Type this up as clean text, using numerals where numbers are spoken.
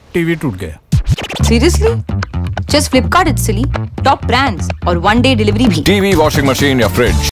TV टूट गया। Seriously? Just Flipkart, it's silly. Top brands और 1-day delivery भी। टीवी, वॉशिंग मशीन या फ्रिज